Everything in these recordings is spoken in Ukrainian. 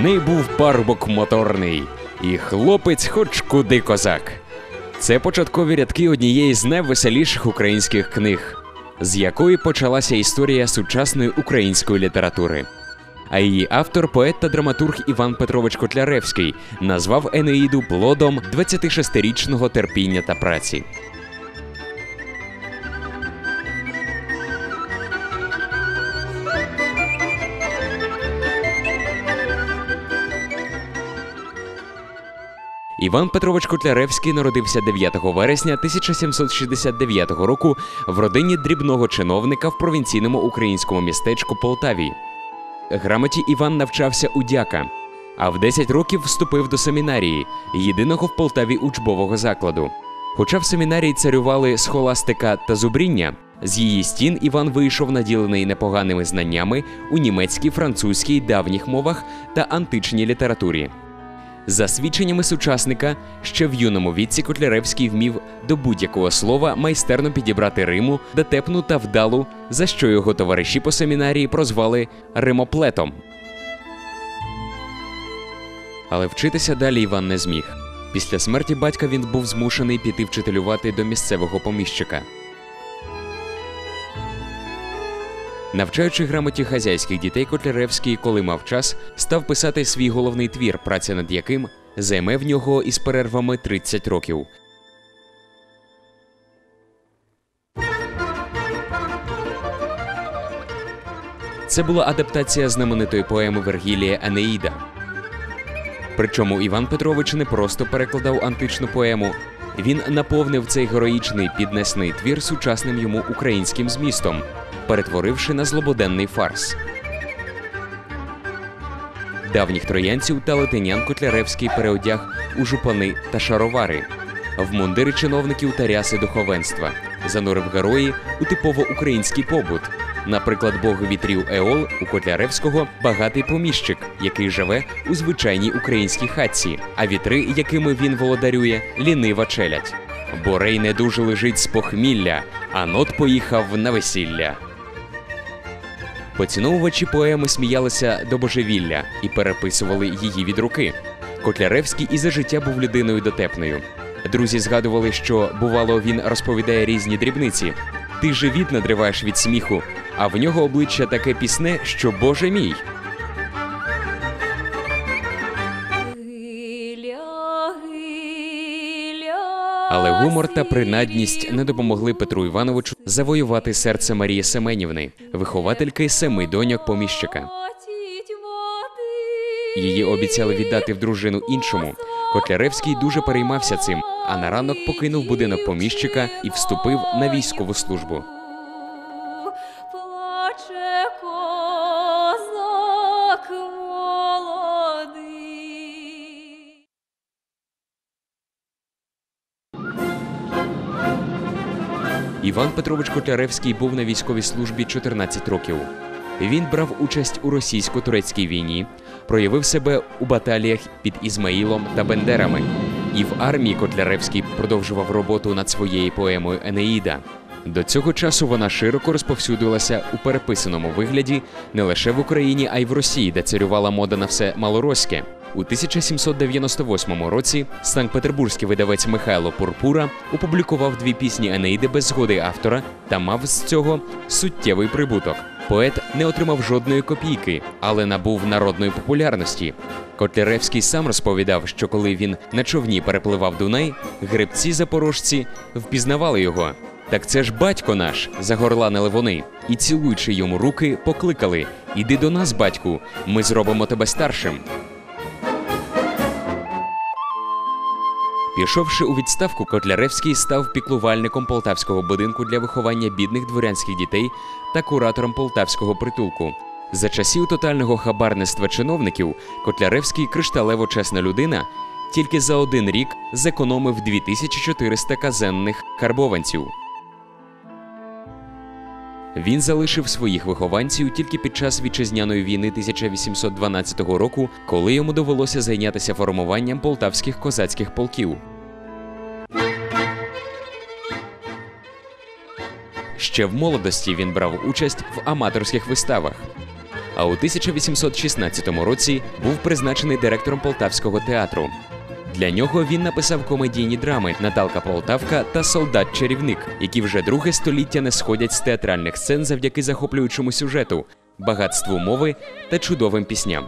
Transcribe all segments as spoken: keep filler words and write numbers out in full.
неї був парубок моторний, і хлопець хоч куди козак. Це початкові рядки однієї з найвеселіших українських книг, з якої почалася історія сучасної української літератури. А її автор, поет та драматург Іван Петрович Котляревський, назвав Енеїду плодом двадцятишестирічного терпіння та праці. Іван Петрович Котляревський народився дев'ятого вересня тисяча сімсот шістдесят дев'ятого року в родині дрібного чиновника в провінційному українському містечку Полтаві. Грамоті Іван навчався у дяка, а в десять років вступив до семінарії, єдиного в Полтаві учбового закладу. Хоча в семінарії царювали схоластика та зубріння, з її стін Іван вийшов наділений непоганими знаннями у німецькій, французькій, давніх мовах та античній літературі. За свідченнями сучасника, ще в юному віці Котляревський вмів до будь-якого слова майстерно підібрати риму, дотепну та вдалу, за що його товариші по семінарії прозвали римоплетом. Але вчитися далі Іван не зміг. Після смерті батька він був змушений піти вчителювати до місцевого поміщика. Навчаючи грамоті хазяйських дітей, Котляревський, коли мав час, став писати свій головний твір, праця над яким займе в нього із перервами тридцять років. Це була адаптація знаменитої поеми Вергілія «Енеїда». Причому Іван Петрович не просто перекладав античну поему, він наповнив цей героїчний піднесений твір сучасним йому українським змістом, перетворивши на злободенний фарс. Давніх троянців та латинян Котляревський переодяг у жупани та шаровари, в мундири чиновників та ряси духовенства, занурив герої у типово український побут. Наприклад, бог вітрів Еол у Котляревського – багатий поміщик, який живе у звичайній українській хатці, а вітри, якими він володарює – лінива челядь. Борей не дуже лежить з похмілля, а нот поїхав на весілля. Поціновувачі поеми сміялися до божевілля і переписували її від руки. Котляревський і за життя був людиною дотепною. Друзі згадували, що, бувало, він розповідає різні дрібниці. Ти живіт надриваєш від сміху, а в нього обличчя таке пісне, що Боже мій. Але гумор та принадність не допомогли Петру Івановичу завоювати серце Марії Семенівни, виховательки семи доньок поміщика. Її обіцяли віддати в дружину іншому. Котляревський дуже переймався цим, а на ранок покинув будинок поміщика і вступив на військову службу. Іван Петрович Котляревський був на військовій службі чотирнадцять років. Він брав участь у російсько-турецькій війні, проявив себе у баталіях під Ізмаїлом та Бендерами. І в армії Котляревський продовжував роботу над своєю поемою «Енеїда». До цього часу вона широко розповсюдилася у переписаному вигляді не лише в Україні, а й в Росії, де царювала мода на все малороське. У тисяча сімсот дев'яносто восьмому році санкт-петербурзький видавець Михайло Пурпура опублікував дві пісні Енеїди без згоди автора та мав з цього суттєвий прибуток. Поет не отримав жодної копійки, але набув народної популярності. Котляревський сам розповідав, що коли він на човні перепливав Дунай, гребці-запорожці впізнавали його. «Так це ж батько наш», – загорланили вони, і, цілуючи йому руки, покликали: «Іди до нас, батьку, ми зробимо тебе старшим». Пішовши у відставку, Котляревський став піклувальником полтавського будинку для виховання бідних дворянських дітей та куратором полтавського притулку. За часів тотального хабарництва чиновників Котляревський, кришталево чесна людина, тільки за один рік зекономив дві тисячі чотириста казенних карбованців. Він залишив своїх вихованців тільки під час вітчизняної війни тисяча вісімсот дванадцятого року, коли йому довелося зайнятися формуванням полтавських козацьких полків. Ще в молодості він брав участь в аматорських виставах. а у тисяча вісімсот шістнадцятому році був призначений директором Полтавського театру. Для нього він написав комедійні драми «Наталка Полтавка» та «Солдат-чарівник», які вже друге століття не сходять з театральних сцен завдяки захоплюючому сюжету, багатству мови та чудовим пісням.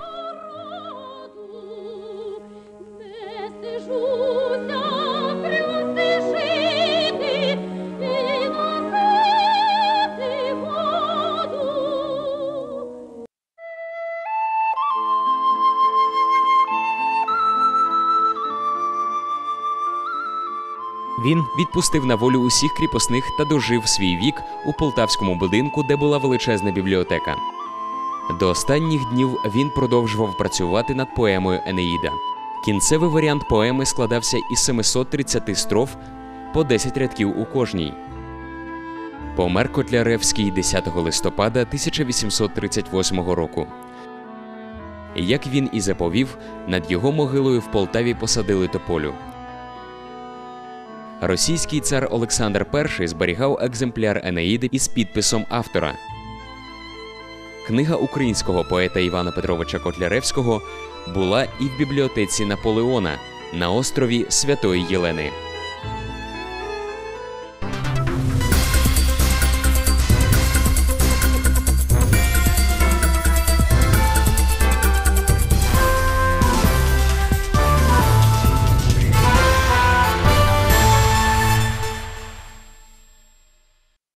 Він відпустив на волю усіх кріпосних та дожив свій вік у полтавському будинку, де була величезна бібліотека. До останніх днів він продовжував працювати над поемою «Енеїда». Кінцевий варіант поеми складався із семисот тридцяти строф по десять рядків у кожній. Помер Котляревський десятого листопада тисяча вісімсот тридцять восьмого року. Як він і заповів, над його могилою в Полтаві посадили тополю. Російський цар Олександр Перший зберігав екземпляр «Енеїди» із підписом автора. Книга українського поета Івана Петровича Котляревського була і в бібліотеці Наполеона на острові Святої Єлени.